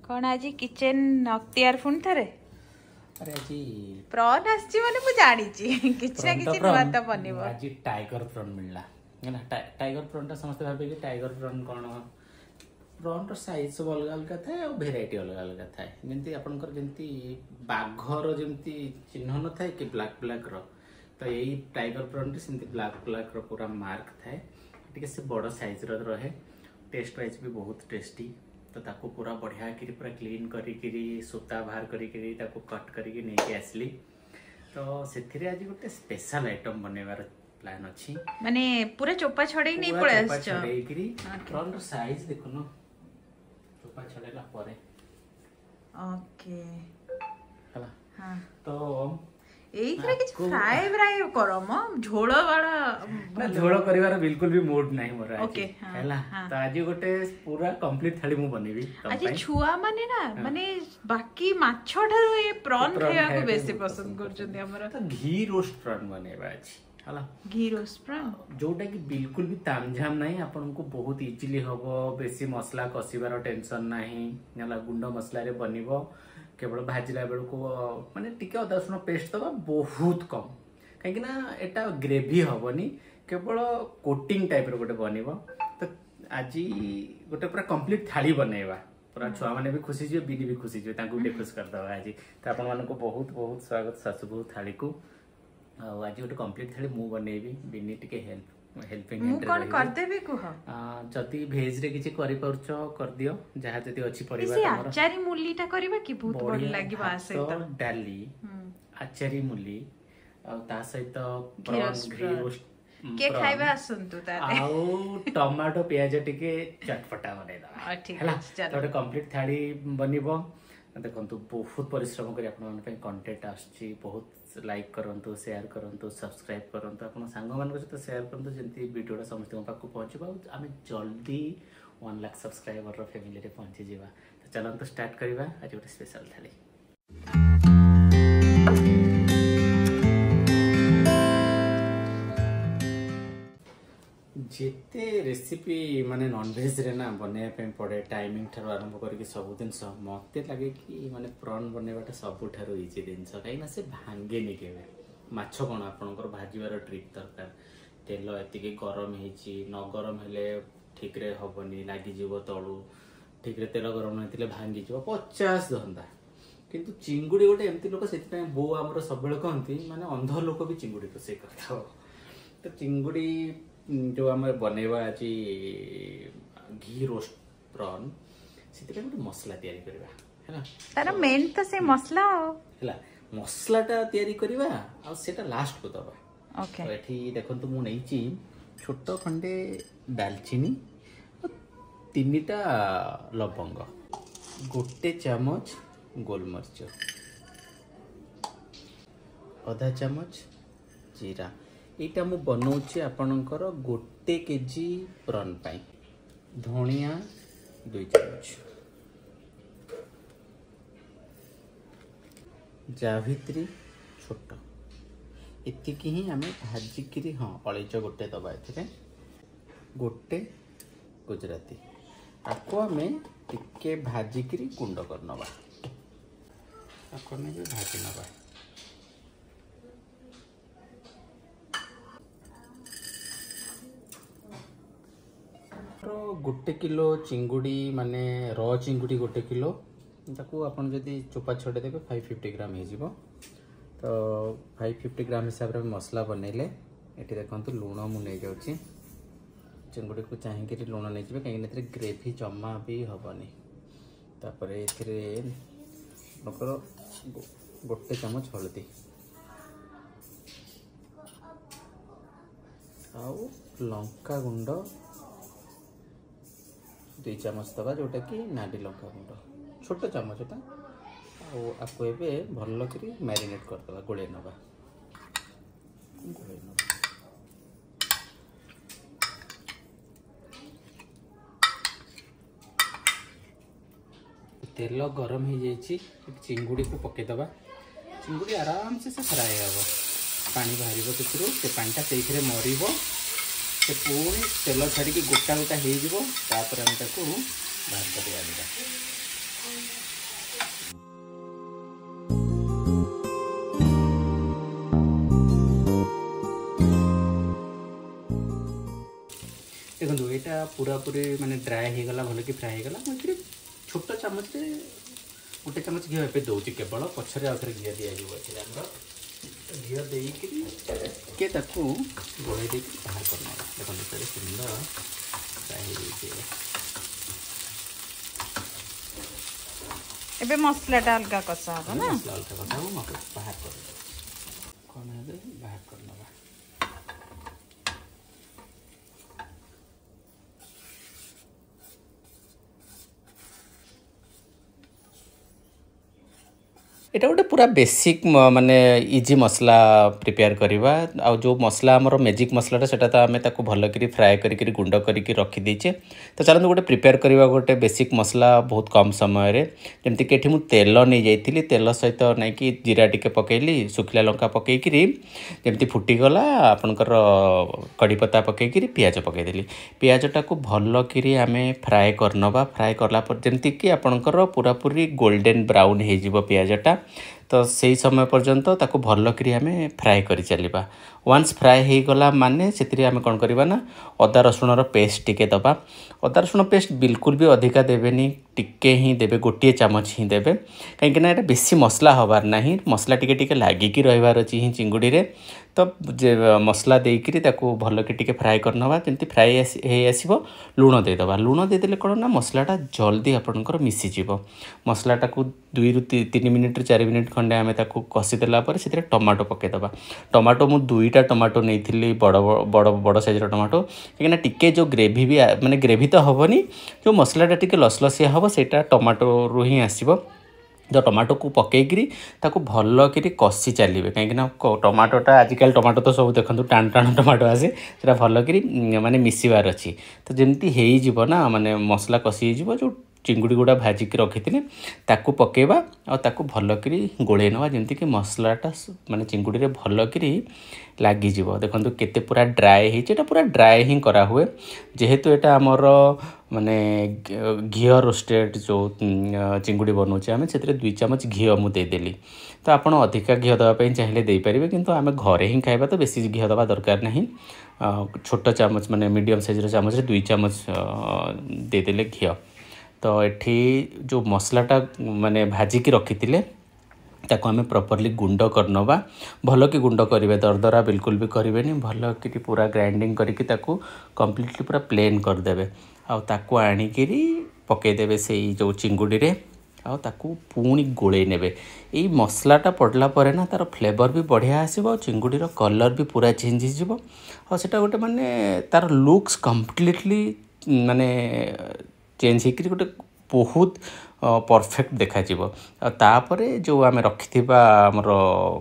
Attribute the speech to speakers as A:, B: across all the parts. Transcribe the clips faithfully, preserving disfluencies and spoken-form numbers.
A: कौन आज किचन अख्तियार पुणी थे
B: अरे आज
A: प्रॉन आसी माने मु जानी छी किछ ना किछ नुवा त बनिबो
B: आज टाइगर प्रॉन मिलला ना टाइगर प्रॉन ता समस्त भाबे कि टाइगर प्रॉन कोन प्रॉन रो साइज सब अलग अलग थाए और वेराइटी अलग अलग थाए जेंती आपनकर जेंती बाघर जेंती चिन्ह न थाए कि ब्लैक ब्लैक रो तो यही टाइगर प्रॉन रे सेंती ब्लैक ब्लैक रो पूरा मार्क थाए टिके से बड़ साइज रो रहे टेस्ट वाइज भी बहुत टेस्टी तो ताको पूरा बढ़िया करी पूरा क्लीन करी करी सूता बाहर करी करी ताको कट करी नेके आसली तो सेथिरे आज गोटे स्पेशल आइटम बनेवार प्लान अछि
A: माने पूरा चोपा छड़े नहीं पड़े आछ
B: चोपा छड़े करी प्रॉन रो साइज देखो न चोपा छड़ेला परे
A: ओके
B: हला
A: हां
B: तो
A: एइथरे किछ फ्राई फ्राई करो म झोଳ वाला
B: झोଳ करिवार बिल्कुल भी मूड नाही मोर आज
A: ओके
B: हैला तो आज गोटे पूरा कंप्लीट थाली मु बनेबी
A: आज छुआ माने ना माने बाकी माछ ठारो ए प्रॉन खाया को बेसी पसंद करजंदी हमरा
B: तो घी रोस्ट प्रॉन बनेबा अछि हला
A: घी रोस्ट प्रॉन
B: जोटा कि बिल्कुल भी तामझाम नहीं आपन को बहुत इजीली हबो बेसी मसला कसिबार टेंशन नाही हला गुंड मसला रे बनिबो केवल भाजिला बेल को माने टिके अदा रसुण पेस्ट दबा बहुत कम कहीं ना एटा ग्रेवी हबनी केवल कोटिंग टाइप रो गोटे बनिबो तो आज गोटे पूरा कंप्लीट थाली बनेबा पूरा छुआ माने भी खुशी जे बिनी भी खुशी जे ताकू भी खुश कर दबा आज तो आपन मन को बहुत बहुत स्वागत सासुबू थाली को आज गोटे कंप्लीट थाली मु बनेबी बिनी टिके हेल्प हेल्पिंग
A: मु कोन करते भी कुह
B: जति भेज रे किछि करि परछो कर दियो जहा जति अछि परिवार
A: हमर इसे आचारी मूलीटा करबा कि बहुत बड़ लागिबा आसे
B: तो डाली आचारी मूली आ ता सहित प्रॉन घी रोस्ट
A: के खाइबा असंतु तारे
B: आउ टमाटो प्याज टिके चटपटा बनै दा
A: ठीक है
B: चलो तो कंप्लीट थाली बनिबो देखंतु बहुत परिश्रम करी आपन मन पे कंटेंट आछि बहुत लाइक करंतु शेयर करंतु सब्सक्राइब करंतु आपन संग मान को सहित शेयर करंतु जेंती वीडियोटा समस्त पाक पहुंचबा आमे जल्दी वन लाख सब्सक्राइबर रो फैमिली रे पहुंची जीवा तो चलंतु स्टार्ट करबा आज गोटे स्पेशल थाली जेते रेसिपी माने नॉन वेज रे ना बने पे पड़े टाइमिंग थारो आरंभ करके सब दिन सब मते लागे कि माने प्रॉन बनेबाटा सब थारो इजी दिन स काई ना से भांगे नि केबे माछ कोन आपनकर भाजीवार ट्रिक दरकार तेल एतिके गरम हेची न गरम हेले ठीक रे हबनी लागी जीवो तळू ठीक रे तेल गरम नथिले भांगी जीवो पचास धंदा किंतु चिंगुडी गोटे एमती लोक सेति पे बो हमर सबबेले कहंती माने अंध लोक भी चिंगुडी तो से करथाओ तो चिंगुडी जो आम बनवा आज घी रोस्ट प्रॉन से मसला तैयारी करबा हैला
A: तार मेन तो से मसला
B: हैला मसलाटा तैयारी करबा आ सेटा लास्ट को दबा
A: ओके
B: तो एठी देखंतु मु नैची छोट खंडे दालचीनी तीनटा लवंग गोटे चामच गोलमरिच आधा चामच जीरा एटा मु बनाउछि आपनकर गोटे केजी प्रॉन पाई धनिया दुई चामच जावित्री छोट एतिकी ही आमे भाजिकी हाँ अलैच गोटे दबा एथिरे गोटे गुजराती आपको आमे टिके भाजिकी गुंड कर नबा आपको ने भाजी नबा गोटे किलो चिंगुड़ी माने र चिंगुड़ी गोटे किलो ताको अपन जदि चोपा छड़े देबे पाँच सौ पचास ग्राम हे जिवो तो पाँच सौ पचास ग्राम हिसाब रे मसला बनेले एठी देखंतु लूण मु नै जाउची चिंगुड़ी को चाहि के लूण नै जिबे काहे नेथरे ग्रेवी जम्मा भी हबनी तापरे एथिरे नकर गोटे चामच हळदी आउ लंका गुंड दुई चामच दबा जोटा कि नाडी लंका गुंड छोट चामच आपको ए भल कर मैरिनेट करदे गोले नवा गोले नवा तेल गरम हो जाइए चिंगुड़ी को पकईदबा चिंगुड़ी आराम से से फ्राए हे पानी बाहर से पानीटा से मर से पुणी तेल छाड़ी गोटा गोटा हो बाहर कर यहाँ पूरा पूरी माने ड्राए हो गला भल कि फ्राए हो गला मुझे छोट चामच गोटे चामच घी ए दूसरी केवल पछरे आउे घी दिज्व घी देके गोल दे बाहर करना देखते सुंदर फ्राए
A: एबे मसलाटा अलगा कसा हो ना
B: मसला अलगा कसा हो बाहर कर कौन है बाहर करना এটা गोटे पूरा बेसिक माने इजी मसला प्रिपेयर करवा आ जो मसला आमर मैजिक मसलाटा सेटा तो आम ताको भल करी फ्राए करी गुंड करके रखी देचे तो चलते गोटे प्रिपेयर करवा गोटे बेसिक मसला बहुत कम समय रे जमती कि एठी मु तेल नहीं जाइली तेल सहित नहीं कि जीरा टिके पकेली सुखिला लंका पकईकरी जमती फुटीगला आपनकर कड़ी पत्ता पकईकरी पियाज पकईदेली पियाजटा को भल करी आम फ्राए करनवा फ्राए करला पर जमती कि आपनकर पूरा पूरी गोल्डन ब्राउन हो जिवो पियाजटा तो सही समय पर्यंत ताको भल करी आम फ्राए करी चलिबा वन्स फ्राए हो गला माने से आम कौन करवा ना अदा रसुण पेस्ट टिके दबा अदा रसुण पेस्ट बिल्कुल भी अधिका देवेनी टिके ही देवे गोटे चामच ही देवे कहीं ना बेसी मसला हबार नहीं मसला टिके टिके लागिकी रहिबार अछि ही चिंगुड़ी रे तो मसला देकरी ताको भल के टिके फ्राए करनवा जमती फ्राए हे आसीबो लूण दे दबा लूण दे देले कोन ना मसलाटा जल्दी आपनकर मिसी जीवो मसलाटा को दुई रु तीन मिनिट चार मिनिट खंडे आमे ताको कसी देला पर सेतिर टमाटो पके दबा टमाटो मु दुईटा टमाटो नहीं बड़ बड़ बड़ साइज टमाटो कहीं टिके जो ग्रेवी भी माने ग्रेवी तो हेनी जो मसलाटा टिके लसलसिया हम सेटा टमाटो रु ही आसो जो टमाटो को पकईकरी ताको भल करी कषि चलिए कहीं टमाटोटा आजिकल टमाटो तो सब देखो टाण टाण टमाटो आसे से भल करी माने मिसबार अच्छी तो जमती हो ना माने मसला कषि जो चिंगुड़ी गुड़ा भाजिक रखी थे ताकू पकेबा और ताकू भल करी गोले नवा जमती कि मसलाटा माने चिंगुड़ी रे भल करी लगी जीव देखो केते पूरा ड्राए होटा पूरा ड्राए ही करा हुए जेहेतु एटा आमर माने घी रोस्टेड जो चिंगुड़ी बनाऊे आम से दुई चामच घी मु देदेली तो आपड़ अधिका घी देवाई चाहिए देपारे किंतु आम घरे ही खाइबा तो बेसी घी दवा दरकार नहीं छोट चामच माने मीडियम साइज चामच दुई चामच देदेले घी तो एठी जो मसलाटा माने भाजिकी रखी थिले ताको आमे प्रॉपर्ली गुंड करनवा भल कि गुंड करिवे दरदरा बिल्कुल भी करिवेनी भल कि पूरा ग्राइंडिंग करके ताको कंप्लीटली पूरा प्लेन कर देबे आ ताको आनी करी पके देबे से जो चिंगुड़ी रे आ ताको पुणी गोले नेबे एई मसलाटा पड़ला परे ना तार फ्लेवर भी बढ़िया आसीबो चिंगुड़ी रो कलर भी पूरा चेंज हो जिवो आ सेटा गोटे माने तार लुक्स कंप्लीटली माने चेंज होकर गोटे बहुत परफेक्ट देखा तापर जो आम रखि आमर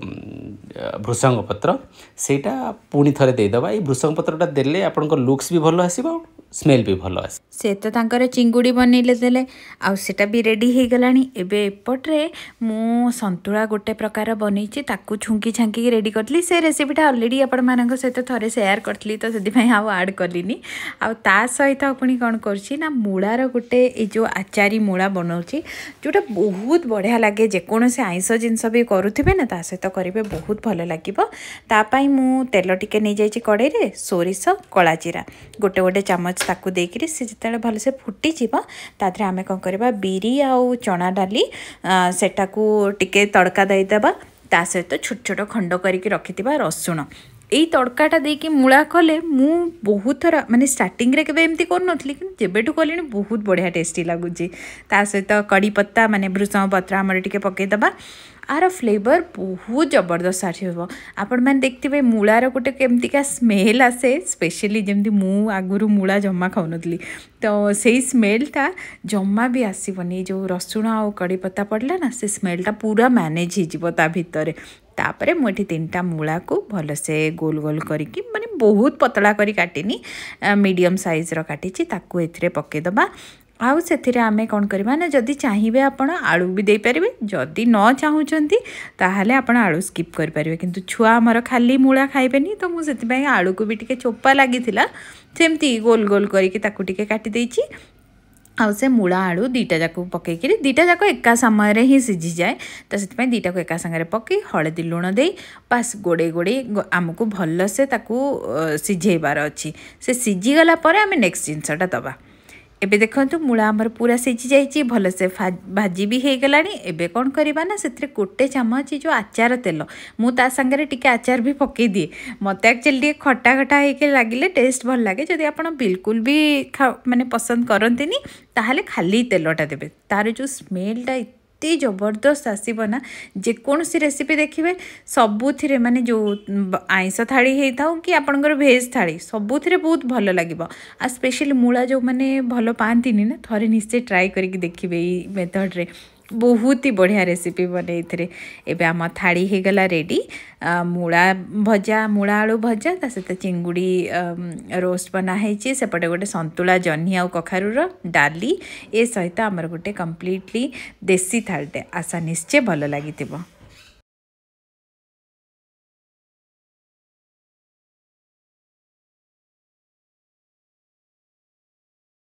B: भृषंग पत्र सेटा पुणी थे देदेबा ये भृषंग पत्रटा देले आपन लुक्स भी भल आसीबो स्मेल भी भल आस
A: से तो तांकर चिंगुड़ी बनइले देले आ सेटा भी रेडी हो गलानी एबे एपट्रे मु संतुला गोटे प्रकार बनईची ताकू छुंकी छांकी रेडी करली से रेसिपीटा ऑलरेडी आपण मानक सहित थरे शेयर करथली तो सेति पई आ ऐड करलीनी आ ता सहित अपनी कोन करची ना मूलार गोटे ए जो आचारी मूला बनाउची जोटा बहुत बढ़िया लागे जे कोन से आइंस जिंस भी करूथिबे ना ता सहित करिवे बहुत भल लागिबो ता पई मु तेल टिके नै जाईची कड़ाई रे सोरिष कला जीरा गोटे गोटे चामच ताकू देकरी से जिते भल से फुटी जीव तादरे आमे कौन करबा बिरी आउ चना डाली सेटा को टिके तड़का देदेबा ता सहित छोट छोट खंड करके रखिथिबा रसुण यही तड़काटा देकी मूला कले मु बहुत थरा माने स्टार्टिंग रे केबे एमती कर नथली कि जेबेठु कलिनी बहुत बढ़िया टेस्टी लागुची ता सहित कड़ी पत्ता माने भृषंग पत्र हमर टिके पके दबा आर फ्लेवर बहुत जबरदस्त आसो आपण मैंने देखते मूलार गोटे केमतिका स्मेल आसे स्पेशली जमती मु आगुरु मूला जम्मा खाऊनली तो से स्मेलटा जम्मा भी आसबनी जो रसुण आ कड़ी पत्ता पड़ला ना से स्मेलटा पूरा मैनेज हो भितर तापर मुझे तीन टा मूला को भलसे गोल गोल करिकी माने बहुत पतला करी काटिनी मीडियम साइज रो काटिची ताकू एथिरे पकेदबा आउ से आमे कौन करवा ना जदि चाहिए आपण आलू भी दे पारे जदि न चाहूँगी ताहले आपण आलू स्किप कर पारे किंतु छुआ आमर खाली मूला खाइबेनी तो मुझे आलू को भी टिके चोपा लगी सेमती गोल गोल करके ताकू टिके काटी देइची आउ से मूला आलू दुईटा जाक पकईकि दुईटा जाक एका समय ही सीझी जाए तो से दुईटा को एका सागर पकई हलदी लुण दे बास गोड़े गोड़े आमको भलसे सिझेबार अच्छी से सीझीगला आम नेक्स्ट जिनसटा दबा एबे देखो मूला आमर पूरा सीझी जाइए भलसे भाजी भी हो गला। एबे कौन करवा ना से गोटे चामच जो आचार तेल मुझे सांगे टिके आचार भी पकई दिए मत एक्चुअली खटा खटा होके लगे टेस्ट भल लगे जदि आप बिल्कुल भी खा माने पसंद करते ताहले खाली तेलटा देवे तार जो स्मेलटा एते जबरदस्त आसब ना जेकोसी रेसिपी देखिए सबुथिरे माने जो आइंस थाली होता हो कि आपणकर भेज थाली सबुथिरे बहुत भल लगे आ स्पेशली मूला जो मैंने भल पाती ना थरे निश्चय ट्राए करके देखिए ये मेथड रे बहुत ही बढ़िया रेसिपी बने एबे आम थाली हो गला रेडी मूला भजा मूला आलू भजा ता सहित चिंगुड़ी रोस्ट बनाई सेपटे गोटे संतुला जह्नी आ कखारूर डाली ए सहित आमर गोटे कम्प्लीटली देसी थालीटे आशा निश्चय भल लगी।